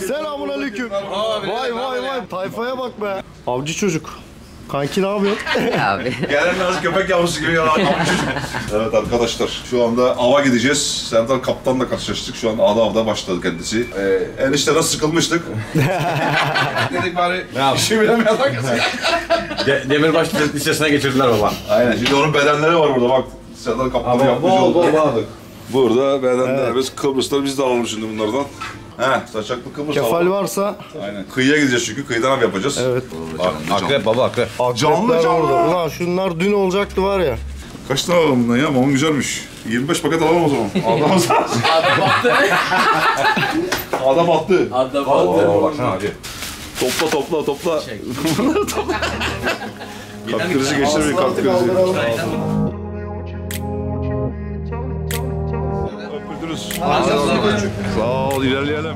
Selamünaleyküm. Vay vay vay. Tayfaya bak be. Avcı çocuk. Kanki ne yapıyorsun? Abi. Gelen lazım köpek yavrusu gibi ya. Evet arkadaşlar şu anda ava gideceğiz. Serdar Kaptan'la karşılaştık. Şu an avda başladı kendisi. Enişteden sıkılmıştık. Dedik bari işi bilemiyorduk. Demirbaş listesine geçirdiler baba. Aynen şimdi onun bedenleri var burada bak. Serdar Kaptan'ı yapmış olduk. Burada bedenlerimiz, Kıbrıs'ta biz de alalım şimdi bunlardan. Saçaklı Kıbrıs Kefal alalım. varsa. Aynen. Kıyıya gideceğiz çünkü kıyıdan av yapacağız. Evet. Akrep baba akrep. Canlı. Orada. Ulan şunlar dün olacaktı var ya. Kaç tane alalım bundan ya? Mamon güzelmiş. 25 paket alalım o zaman. Adam battı. Adam battı. Adam battı. Baksana hadi. Topla. Kalp krizi geçirmeyin, kalp krizi. Öpüldünüz. Sağ ol, ilerleyelim.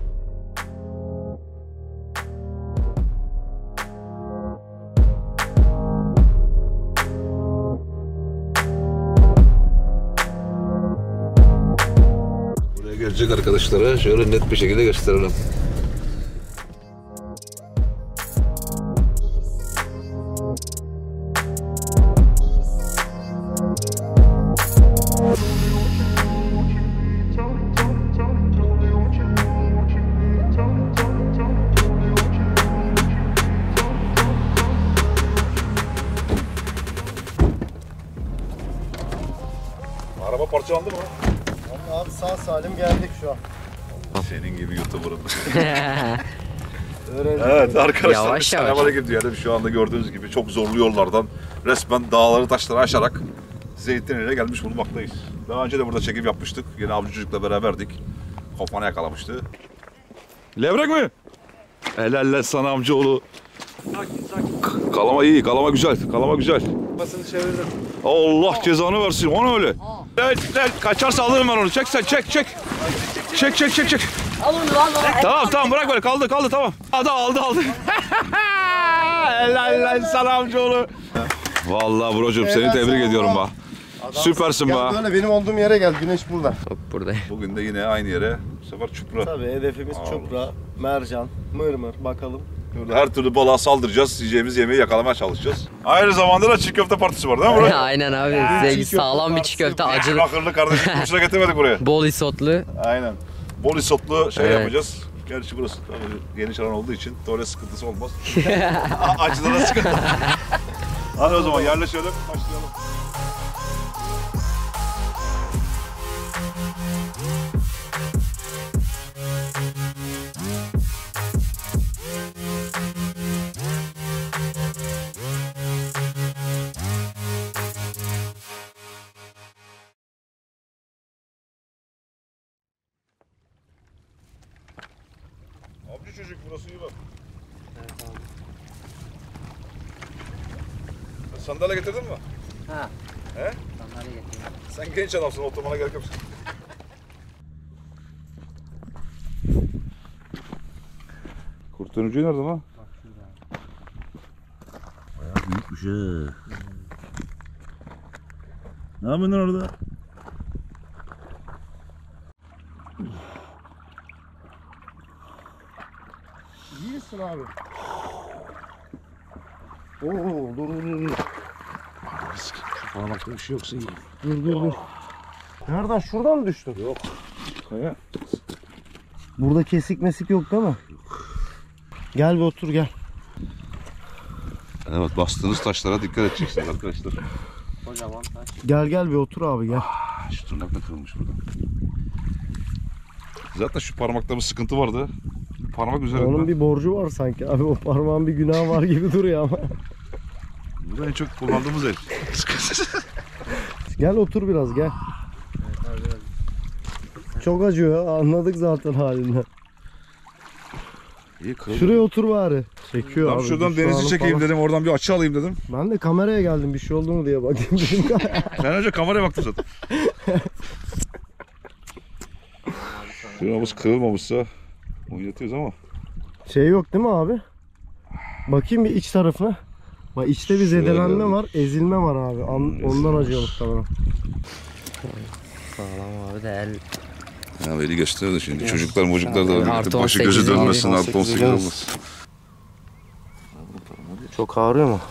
Buraya gelecek arkadaşlara şöyle net bir şekilde gösterelim. Araba parçalandı mı? Abi sağ salim geldik şu an. Senin gibi YouTuber'ım. Evet arkadaşlar Yavaş biz Karamala gidiyoruz. Şu anda gördüğünüz gibi çok zorlu yollardan resmen dağları taşları aşarak Zeytinli'ye gelmiş bulunmaktayız. Daha önce de burada çekim yapmıştık. Yine avcı çocukla beraberdik. Kafana yakalamıştı. Levrek mi? Helal sana amcaoğlu. Kalama iyi, kalama güzel, kalama güzel. Basını çevirdim. Allah cezanı versin, onu öyle. Kaçarsa alırım ben onu, çek sen, çek. Çek. Tamam, bırak böyle, kaldı, tamam. Aldı. Helal sana amcaoğlu. Vallahi brocum, seni tebrik ediyorum be. Süpersin be. Gel böyle benim olduğum yere gel, güneş burada. Hop burada. Bugün de yine aynı yere, bu sefer çupra. Tabii hedefimiz çupra, mercan, mırmır bakalım. Her türlü balığa saldıracağız, yiyeceğimiz yemeği yakalamaya çalışacağız. Aynı zamanda da çiğ köfte partisi var değil mi buraya? Aynen abi. Size sağlam bir çiğ köfte acılı. Akıllı kardeşim, kurşuna getirmedik buraya. Bol isotlu. Aynen. Bol isotlu şey Evet. yapacağız. Gerçi burası tabii geniş alan olduğu için tuvalet sıkıntısı olmaz. Acılara sıkıntı. Hadi o zaman yerleşelim, başlayalım. Avcı çocuk burası iyi bak. Evet abi. Sen sandalye getirdin mi? Ha. He? Sandalye getirdim. Sen genç adamsın, oturmana gerek yok. Kurt dönücüğü nerede lan? Bak şurada. Bayağı büyükmüş he. Ne yapıyorsun orada? İyi misin abi? Oo, dur. Bana bak bir şey yoksa iyi. Dur. Nereden? Şuradan mı düştün? Yok. Kaya. Burada kesik mesik yok değil mi? Gel bir otur gel. Evet, bastığınız taşlara dikkat edeceksiniz arkadaşlar. Kocaman taş. Gel bir otur abi gel. Şu tırnak da kırılmış burada. Zaten şu parmakta bir sıkıntı vardı. Parmak üzerinde. Onun bir borcu var sanki abi, o parmağın bir günahı var gibi duruyor ama. Bu da en çok kullandığımız el. Gel otur biraz gel. Çok acıyor, anladık zaten halinden. İyi kırıldı. Şuraya otur bari. Çekiyor Tam abi. şuradan şu denizi anı çekeyim falan. dedim, oradan bir açı alayım dedim. Ben de kameraya geldim, bir şey oldu mu diye bakayım dedim. Sen önce kameraya baktın zaten. Şuramız kırılmamışsa oynatıyoruz ama. Şey yok değil mi abi? Bakayım bir iç tarafına. Bak içte bir zedelenme var, ezilme var abi. Ondan acıyor muhtemelen. Sağlam abi de el. Ya veli gösterdi şimdi. Çocuklar da Artı başı 18 gözü abi. dönmesin. Artı 18 18 olmasın. Çok ağrıyor mu?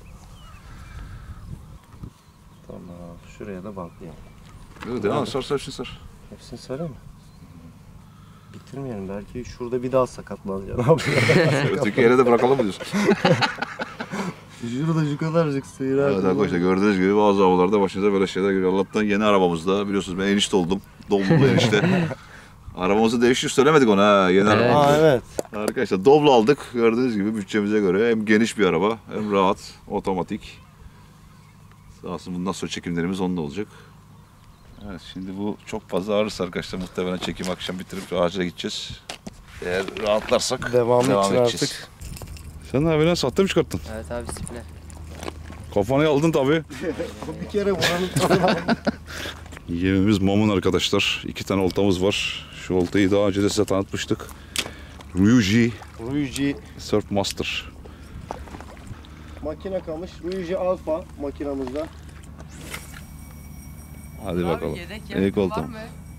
Tamam. Şuraya da bantlayalım. Evet, devam sar hepsini sar. Hepsini sarayım mı? Bitirmeyelim. Belki şurada bir daha sakatlanacağım abi. Öteki yere de bırakalım mı diyorsun? Şurada şu kadarcık sıyır. Evet arkadaşlar gördüğünüz gibi bazı havalarda başınıza böyle şeyler geliyor. Allah'tan yeni arabamızda biliyorsunuz ben enişte oldum. Doblo'lu enişte. Arabamızı değiştir söylemedik ona ha yeni Evet. araba. Aa evet. Arkadaşlar Doblo aldık gördüğünüz gibi bütçemize göre hem geniş bir araba hem rahat otomatik. Sağ olsun bundan sonra çekimlerimiz onunla olacak. Evet şimdi bu çok fazla ağrırsa arkadaşlar muhtemelen çekim akşam bitirip acile gideceğiz. Eğer rahatlarsak Devam için edeceğiz. artık. Sen ne abi sahte mi çıkarttın? Evet abi sipne. Kafanı aldın tabii. Bir kere buranın Yemimiz mamun arkadaşlar. 2 tane oltamız var. Şu oltayı daha önce de size tanıtmıştık. Ryuji Ryuji Surf Master. makine kalmış. Ryuji Alpha makinamızda. Hadi bakalım. Yedek İlk var oltam. mı?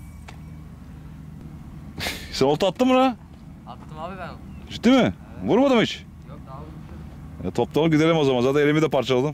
Sen olta attın mı lan? Attım abi ben. Ciddi mi? Vurmadı mı hiç? Yok daha Toptan gidelim o zaman. Zaten elimi de parçaladım.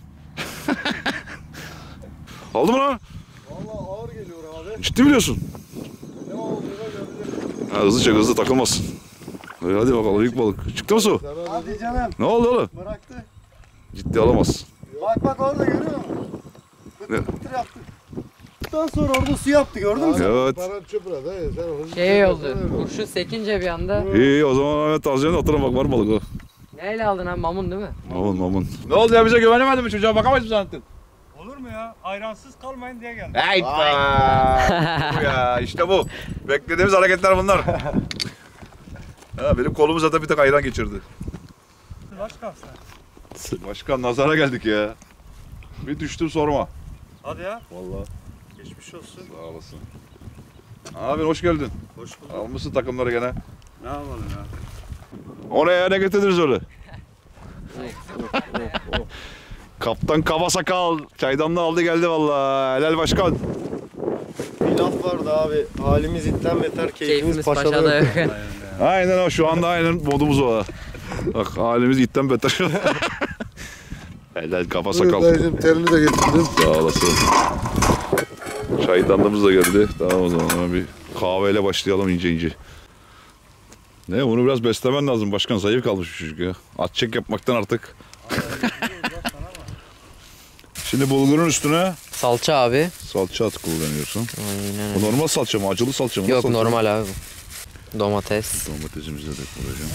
Aldı mı lan? Vallahi ağır geliyor abi. Ciddi mi diyorsun? Ne olduğunu göreceğiz. Hızlı çek hızlı takılmasın. Hadi bakalım büyük balık. Çıktı mı su? Hadi canım. Ne oldu oğlum? Bıraktı. Ciddi alamaz. Bak orada görüyor musun? Ne? Pıtır yaptı. Ondan sonra orada su yaptı gördün mü? Evet. şey oldu. Kurşun sekince bir anda. İyi o zaman Ahmet Tazcan'ın atına bak var balık o. Neyle aldın abi? Mamun değil mi? Mamun. Ne oldu ya bize güvenemedin mi çocuğa bakamayız mı zannettin? Olur mu ya? Ayransız kalmayın diye geldim. Hayt bu ya işte bu. Beklediğimiz hareketler bunlar. Ha, benim kolumu zaten bir tek ayran geçirdi. Başkansın. Başkan nazara geldik ya. Bir düştüm sorma. Hadi ya. Vallahi. Geçmiş olsun. Sağ olasın. Abi hoş geldin. Hoş bulduk. Almışsın takımları gene. Ne yapalım ya? Oraya ne getirdiniz öyle? Kaptan kaba sakal. Çaydanlığı aldı geldi vallahi. Helal başkan. Bir laf vardı abi. Halimiz itten beter, keyfimiz Keyfimiz paşada paşada yok. yok. Aynen o şu anda aynen modumuz o. Bak halimiz itten beter. Helal kafa sakal. Dayıcım terini de getirdim. Sağ olasın. Çaydanlığımız da geldi. Tamam o zaman hemen bir kahveyle başlayalım ince ince. Ne bunu biraz beslemen lazım başkan, zayıf kalmış bu çocuk ya. At çek yapmaktan artık. Şimdi bulgurun üstüne Salça abi. salça at kullanıyorsun. Aynen Bu normal salça mı? Acılı salça mı? Yok Nasıl salça? normal abi bu. Domates. Domatesimizi de koyacağım.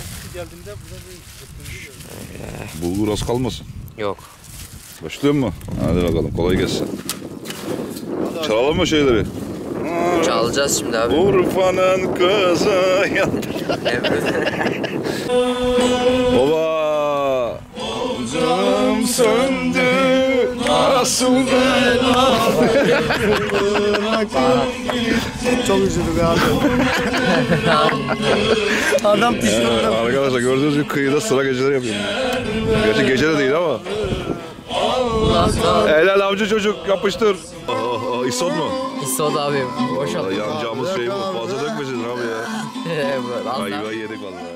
Bulgur az kalmasın. Yok. Başlıyor mu? Hadi bakalım kolay gelsin. Çalalım mı şeyleri? Çalacağız şimdi abi. Urfa'nın kızı Baba canım söndü nasıl Çok üzüldük abi. Adam pişman. Arkadaşlar gördüğünüz gibi kıyıda sıra geceleri yapıyorum. Gerçi gece de değil ama. Helal avcı çocuk yapıştır. İsot mu? İsot abi. Boşalt. Yanacağımız şey bu. Fazla dökmesin abi ya. Az Ayva yedik vallahi.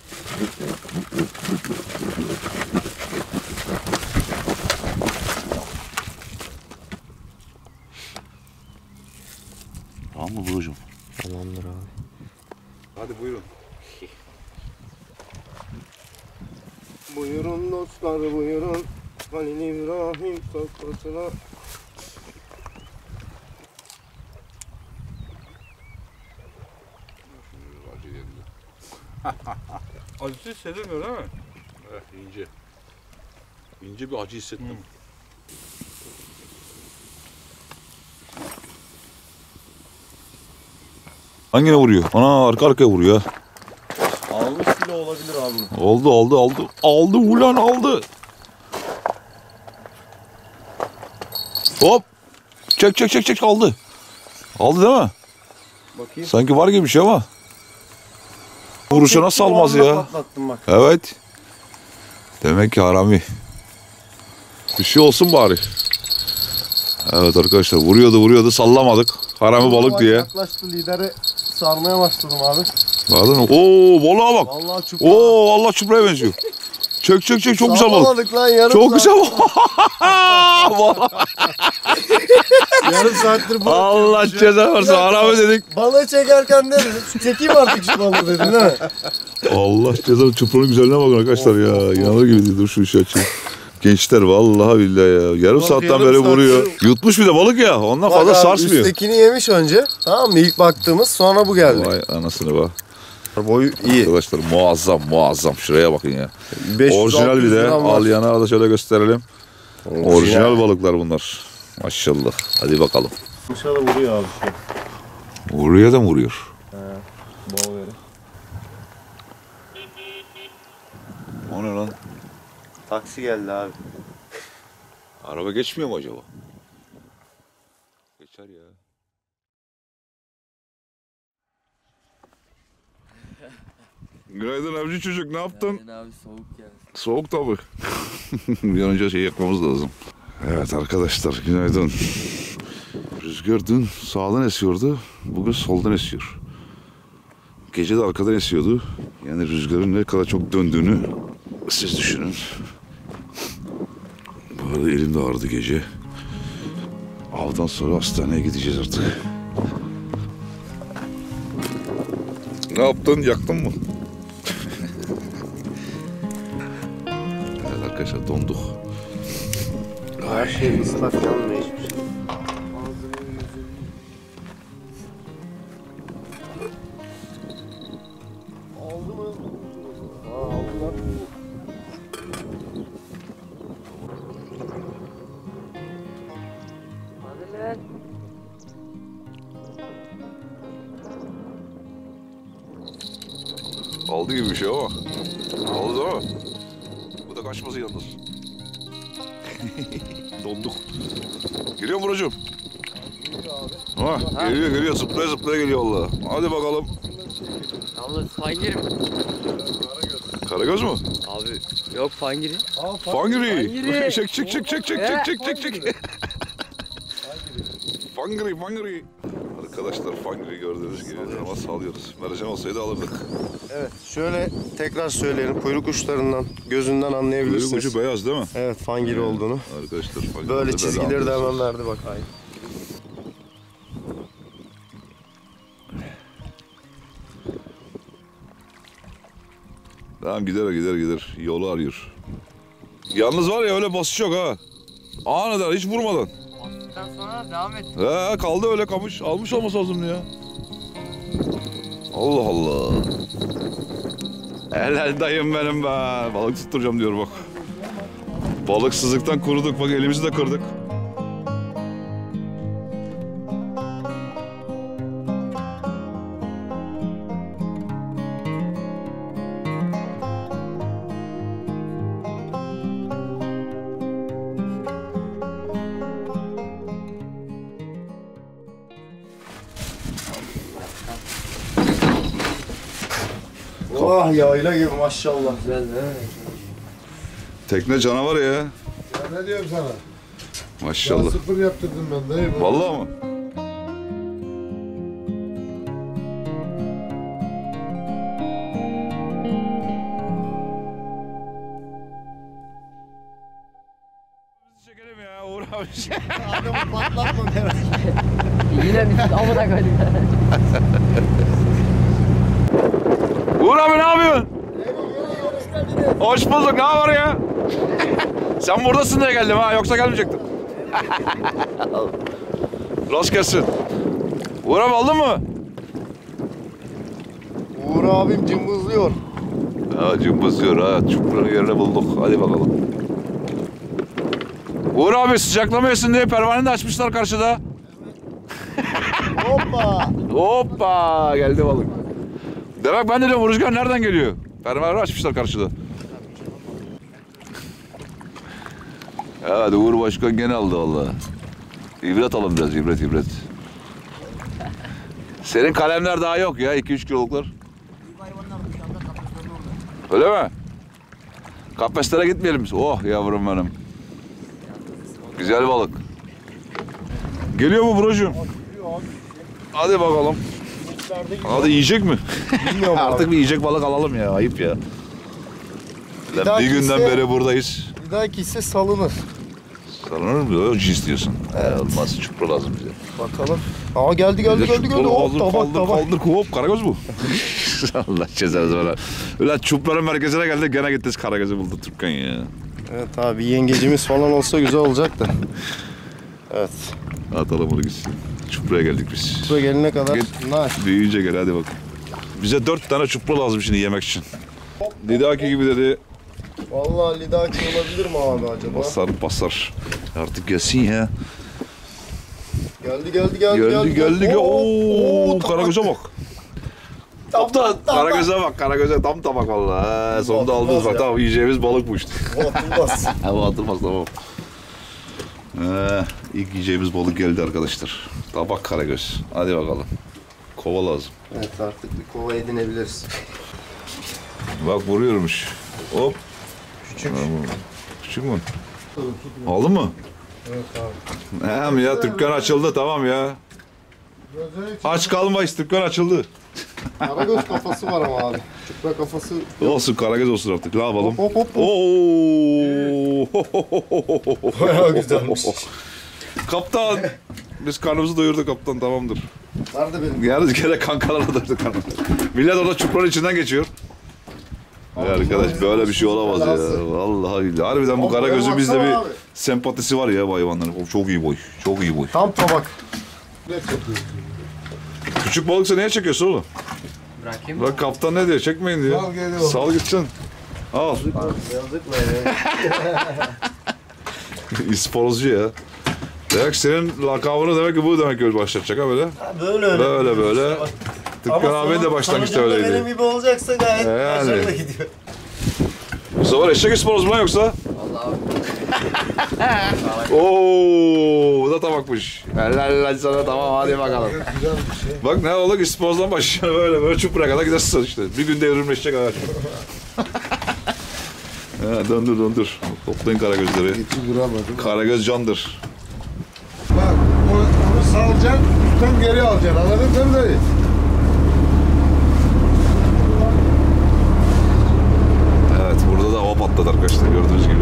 Tamam mı Burucuğum? Tamamdır abi. Hadi buyurun. Buyurun dostlar buyurun. Halil İbrahim sofrasına. Acısı hissedilmiyor değil mi? İnce. İnce bir acı hissettim. Hangine vuruyor? Ana arka arkaya vuruyor. Almış bile olabilir abi. Aldı. Aldı ulan aldı. Hop. Çek aldı. Aldı değil mi? Bakayım. Sanki var gibi bir şey ama. Vuruşu nasıl almaz ya? Patlattım bak. Evet. Demek ki harami. Bir şey olsun bari. Evet arkadaşlar vuruyordu sallamadık. Harami balık diye. Yaklaştı lideri sarmaya başladım abi. Gördün mü? Oo balığa bak. Vallahi çupra. Oo Allah çupraya benziyor. Çek çok güzel balık. Sallamadık lan yarım Çok saat. güzel balık. Yarım saattir bu. Allah ceza versin. Harami dedik. Balığı çekerken ne dedim? Çekeyim artık şu balığı dedin değil mi? Allah ceza çupranın güzelliğine bakın arkadaşlar ya. İnanılır gibi değil. Dur şu işi açayım. Gençler vallahi billahi ya. Yarım saatten yarım beri saattir- vuruyor. Yutmuş bir de balık ya. Ondan fazla Bak abi, sarsmıyor. üsttekini yemiş önce. Tamam mı? İlk baktığımız, sonra bu geldi. Vay anasını bak. Boyu iyi. Arkadaşlar muazzam. Şuraya bakın ya. 500, Orijinal bir 600 de. gram var. Al yana da şöyle gösterelim. Orijinal balıklar bunlar. Maşallah. Hadi bakalım. Dışarı vuruyor abi şu. Vuruyor da mı vuruyor? Bol veri. O ne lan? Taksi geldi abi. Araba geçmiyor mu acaba? Geçer ya. Günaydın avcı çocuk, ne yaptın? Abi soğuk geldi. Soğuk tabi. Bir an önce şey yakmamız lazım. Evet arkadaşlar günaydın. Rüzgar dün sağdan esiyordu, bugün soldan esiyor. Gece de arkadan esiyordu. Yani rüzgarın ne kadar çok döndüğünü siz düşünün. Bu arada elim de ağrıdı gece. Avdan sonra hastaneye gideceğiz artık. Ne yaptın? Yaktın mı? Evet arkadaşlar donduk. Her şey ıslak yanmıyor hiçbir şey. Aldı mı? Aldılar. Hadi lan. Aldı gibi bir şey ama. Aldı değil mi? Bu da kaçması yalnız. Donduk. Geliyor mu Buracığım? Ha, geliyor zıplaya geliyor Allah. Hadi bakalım. Abla fangiri mi? Karagöz mü? Abi yok fangiri. Fangiri. Fangiri. Çek. Fangiri. Arkadaşlar fangiri gördüğünüz gibi ama salıyoruz. Mercan olsaydı alırdık. Evet, şöyle tekrar söyleyelim. Kuyruk uçlarından, gözünden Kuyruk anlayabilirsiniz. ucu beyaz değil mi? Evet, fangiri olduğunu. Arkadaşlar fangiri. Böyle çizgileri de hemen verdi bak. Hayır. Tamam gider. Yolu arıyor. Yalnız var ya öyle basış yok ha. Aniden hiç vurmadan. Bastıktan sonra devam et. He kaldı öyle kamış. Almış olması lazım ya. Allah Allah. Helal dayım benim be. Balık tutturacağım diyor bak. Balıksızlıktan kuruduk. Bak elimizi de kırdık. Oh yayla gibi maşallah. Güzel değil mi? Tekne canavar ya. Ya ne diyorum sana? Maşallah. Sıfır yaptırdım ben dayı. Vallahi mı? Çekelim ya Uğur abi. Adamı patlatma biraz. Yine bir amına koydum. Uğur abi ne yapıyorsun? Hoş bulduk. Ne var ya? Sen buradasın diye geldim ha. Yoksa gelmeyecektim. Rast gelsin. Uğur abi aldın mı? Uğur abim cımbızlıyor. Ha cımbızlıyor ha. Çupranın yerine bulduk. Hadi bakalım. Uğur abi sıcaklamayasın diye pervane de açmışlar karşıda. Hoppa. Hoppa geldi balık. Demek ben de diyorum bu rüzgar nereden geliyor? Pervane açmışlar karşıda. Evet Uğur Başkan gene aldı valla. İbret alın biraz ibret. Senin kalemler daha yok ya 2-3 kiloluklar. Öyle mi? Kafeslere gitmeyelim biz. Oh yavrum benim. Güzel balık. Geliyor mu Buracığım? Hadi bakalım. Diplerde gibi. Hadi yiyecek mi? Bilmiyorum abi. Artık bir yiyecek balık alalım ya. Ayıp ya. Bir dahaki günden ise- beri buradayız. Bir dahaki ise salınır. Sanırım mı? O cins diyorsun. Evet. Olmaz. Çupra lazım bize. Bakalım. Aa geldi. Hop tabak. Kaldır hop Karagöz bu. Allah cezanızı ver. Ulan çupların merkezine geldik gene gittiniz Karagöz'ü buldu Türkan ya. Evet abi yengecimiz falan olsa güzel olacak da. Evet. Atalım onu gitsin. Çupra'ya geldik biz. Buraya gelene kadar Git. naş. Büyüyünce gel hadi bak. Bize 4 tane çupra lazım şimdi yemek için. Lidaki gibi dedi. Vallahi lidaki olabilir mi abi acaba? Basar. Artık gelsin ya. Geldi. Geldi. Oo, Karagöz'e bak. Tam. Karagöz'e tam tabak valla. Sonunda Atılmaz aldınız bak ya. tamam yiyeceğimiz balık bu işte. O atılmaz. Ama atılmaz tamam. İlk yiyeceğimiz balık geldi arkadaşlar. Tabak Karagöz. Hadi bakalım. Kova lazım. Evet artık bir kova edinebiliriz. Bak vuruyormuş. Hop. Küçük. Küçük mü? Aldın mı? Evet abi. Hem ya dükkan açıldı tamam ya. Aç kalmayız dükkan açıldı. Karagöz kafası var ama abi. Çupra kafası. Olsun Karagöz olsun artık ne yapalım? Hop. Oo. Bayağı güzelmiş. Kaptan. Biz karnımızı doyurduk kaptan tamamdır. Nerede benim? Yalnız gene kankalarla doyurduk karnımızı. Millet orada çupranın içinden geçiyor. Ya arkadaş böyle bir şey olamaz ya. Vallahi billahi. Harbiden bu Abi, Karagöz'ün bizde baksana bir abi. sempatisi var ya bu hayvanların. O çok iyi boy. Çok iyi boy. Tam tabak. Küçük balıksa niye çekiyorsun oğlum? Bırakayım mı? Bak kaptan ne diyor? Çekmeyin diyor. Sal geliyor. Sal gitsin. Al. Yazık be. İsporozcu ya. Demek senin lakabını demek ki bu demek ki başlatacak ha böyle. Böyle öyle. Böyle. Tıpkın abi de başlangıçta benim öyleydi. gibi olacaksa gayet Yani. başarılı gidiyor. Bu sefer eşek isporoz mu lan yoksa? Vallahi Oo, bu da tabakmış. Helal sana tamam hadi bakalım. Güzel bir şey. Bak ne olur isporozdan başlıyor böyle çupra kadar gidersin işte. Bir günde evrimleşecek ağaç. Ha, döndür. Toplayın Karagözleri. Geçi vuramadım. Karagöz candır. Bak onu salacaksın, üstten geri alacaksın. Anladın değil mi dayı? Evet burada da hava patladı arkadaşlar gördüğünüz gibi.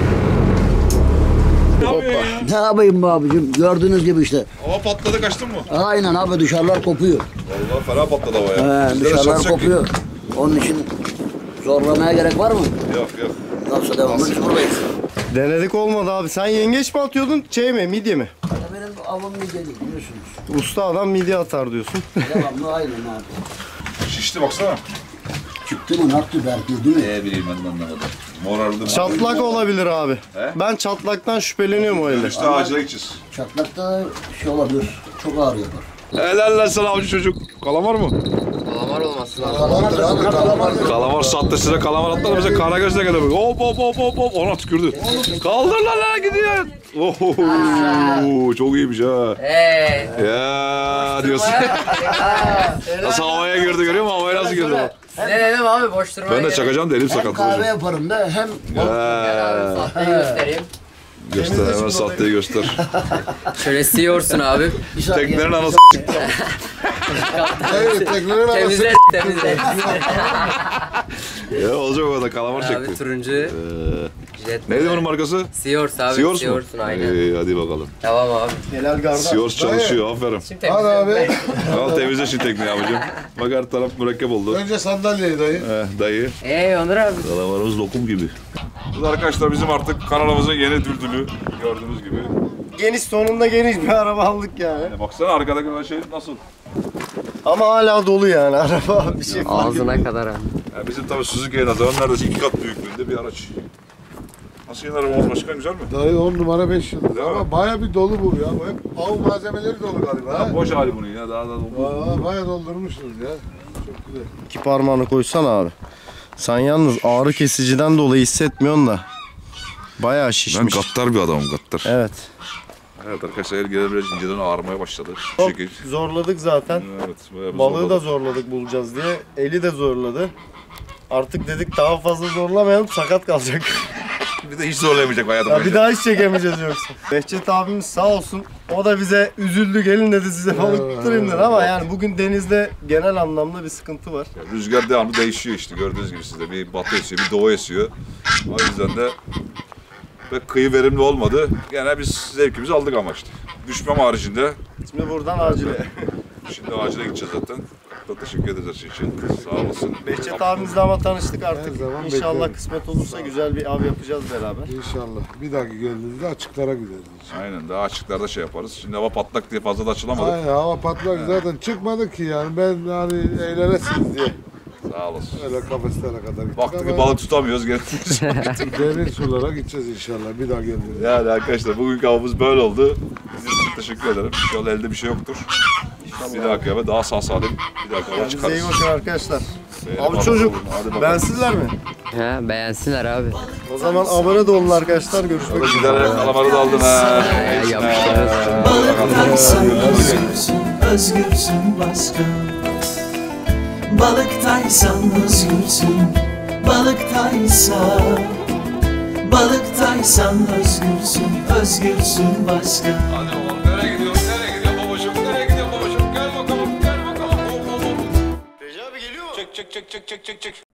Ne yapayım be abicim? Gördüğünüz gibi işte. Hava patladı kaçtın mı? Aynen abi dışarılar kopuyor. Vallahi fena patladı hava ya. He, Bizde de dışarılar çatacak ki. kopuyor. Onun için zorlamaya gerek var mı? Yok. Yoksa devamlı biz buradayız. Denedik olmadı abi. Sen yengeç mi atıyordun? Şey mi? Midye mi? Benim avım midye değil biliyorsunuz. Usta adam midye atar diyorsun. Devamlı aynen abi. Şişti baksana. Çıktı mı naktı belki değil mi? Bileyim ben de anlamadım. Morardı. Çatlak olabilir abi. He? Ben çatlaktan şüpheleniyorum öyle. İşte ağacına gideceğiz. Çatlakta şey olabilir. Çok ağrı yapar. Helal lan sana avcı çocuk. Kalamar mı? kalamar olması lazım. Kalamar abi, kalamar. Kalamar sattı size kalamar atlar bize Karagöz de gelir. Hop ona tükürdü. Kaldır lan gidiyor. Oho çok iyiymiş ha. Ya diyorsun. Nasıl havaya girdi görüyor musun? Havaya nasıl girdi bak. Ne dedim abi boş durmaya Ben de gerek çakacağım da elim Hem sakat kahve olacak. yaparım da hem Gel abi sahteyi göstereyim. Göster hemen sahteyi göster. Şöyle siyorsun abi. bir saniye. Teknenin anası çıktı. Dayı teknenin arası. Temizler. Ya olacak o kadar kalamar Abi çekti. turuncu jilet. Neydi bunun markası? Seahorse abi. Seahorse mu? Seahorse'un aynen. Hadi bakalım. Tamam abi. Helal garda. Seahorse çalışıyor aferin. Şimdi Hadi temizleyelim. abi. Al temizle şu tekneyi abicim. Bak her taraf mürekkep oldu. Önce sandalyeyi dayı. Dayı. Onur abi. Kalamarımız lokum gibi. Bu da arkadaşlar bizim artık kanalımızın yeni düldülü. Gördüğünüz gibi. Geniş sonunda geniş bir araba aldık yani. Baksana arkadaki şey nasıl? Ama hala dolu yani araba bir şey fark etmiyor. Ağzına kadar abi. Yani bizim tabii Suzuki'ye nazaran neredeyse 2 kat büyüklüğünde bir araç. Nasıl yeni araba başkan güzel mi? Dayı 10 numara 5 yıldız. Değil mi? Ama baya bir dolu bu ya. Bu hep av malzemeleri dolu galiba. Ha? Boş hali bunun ya daha da Baya doldurmuşsunuz ya. Çok güzel. İki parmağını koysana abi. Sen yalnız ağrı kesiciden dolayı hissetmiyorsun da. Bayağı Ben şişmiş. gattar bir adamım gattar. Evet. Evet arkadaşlar el gelir biraz inceden ağrımaya başladı. Şu Çok şekil. zorladık zaten. Evet. bayağı bir Balığı da zorladık. zorladık bulacağız diye. Eli de zorladı. Artık dedik daha fazla zorlamayalım sakat kalacak. Bir de hiç zorlayamayacak hayatım Ya boyunca. bir daha hiç çekemeyeceğiz yoksa. Behçet abimiz sağ olsun. O da bize üzüldü, gelin dedi size balık tutturayım dedi ama yani bugün denizde genel anlamda bir sıkıntı var. Rüzgar devamlı değişiyor işte gördüğünüz gibi sizde. Bir batı esiyor, bir doğu esiyor. O yüzden de pek kıyı verimli olmadı. Gene biz zevkimizi aldık ama işte. Düşmem haricinde. Şimdi buradan acile. Şimdi acile gideceğiz zaten. Çok teşekkür ederiz her şey için. Sağ olasın. Behçet abimizle ama tanıştık artık. Her zaman İnşallah bekleriz. kısmet olursa güzel bir av yapacağız beraber. İnşallah. Bir dahaki geldiğimizde açıklara gideriz. Aynen daha açıklarda şey yaparız. Şimdi hava patlak diye fazla da açılamadık. Aynen hava patlak zaten çıkmadık ki yani ben hani eğlenesiniz diye. Sağ olasın. Öyle kafeslere kadar gittik Baktık ki ama balık tutamıyoruz. Gene derin sulara gideceğiz inşallah bir daha geldiğimizde. yani arkadaşlar bugünkü avımız böyle oldu. Sizin için teşekkür ederim. İnşallah elde bir şey yoktur. Bir dahaki ava daha sağ salim bir dahaki hava Bize iyi çıkarız. bakın arkadaşlar. Beğenip Abi abone çocuk, olun. Hadi bakalım. beğensizler mi? Ha, beğensinler abi. O zaman abone de olun arkadaşlar. Görüşmek üzere. Giderek kalamarı da aldın ha. Yapıştırırız. Balıktaysan özgürsün, özgürsün başka. Balıktaysan özgürsün, balıktaysan. Balıktaysan özgürsün, özgürsün başka. Hadi oğlum nereye gidiyorsun? Nereye gidiyorsun babacığım? Nereye gidiyorsun babacığım? Gel bakalım, gel bakalım. Hop hop hop. Recep abi geliyor mu? Çek çek çek çek çek çek çek.